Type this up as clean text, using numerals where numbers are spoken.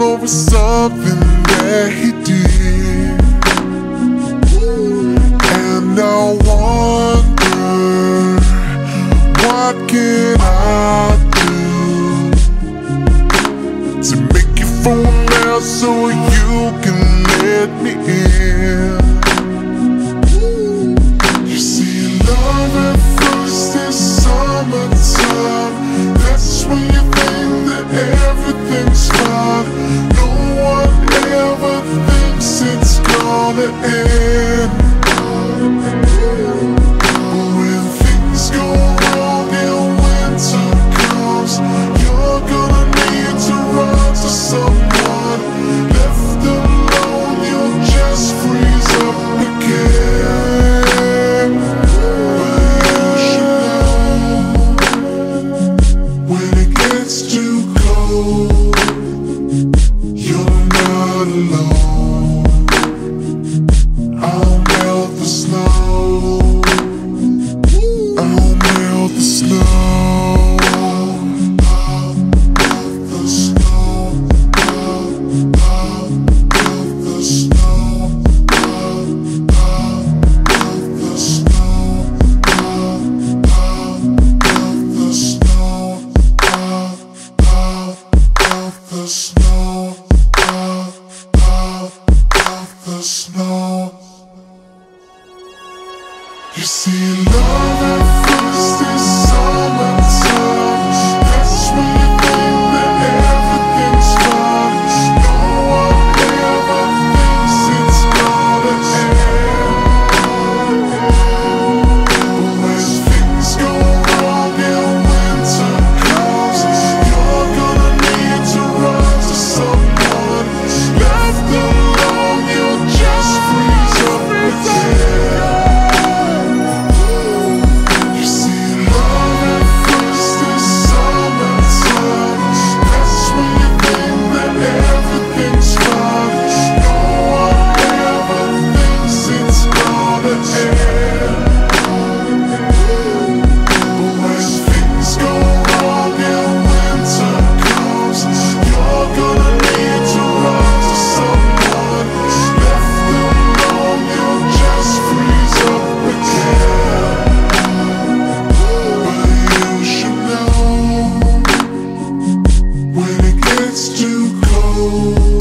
over something that he did, and I wonder, what can I do to make you fall now so you can let me in? You see, love at first is summertime. That's when you think that everything's fine. No one ever thinks it's gonna end. But when things go wrong and winter comes, you're gonna need to run to someone. Left alone, you'll just freeze up again. But you should know, when it gets too cold, you're not alone. I'll melt the snow. I'll melt the snow. I'll melt the snow. I'll melt the snow. I'll melt the snow. I'll melt the snow. I'll melt the snow. I'll melt the snow. You see, love at first is summertime. That's when you think that everything's fine. No one ever thinks it's gonna end. But when things go wrong and winter comes, you're gonna need to run to someone. Left alone, you'll just freeze up again. You see, love at first is summertime. That's when you think that everything's fine. No one ever thinks it's gonna end. But when things go wrong and winter comes, you're gonna need to run to someone. Left alone, you'll just freeze up again. But you should know, when it gets too cold,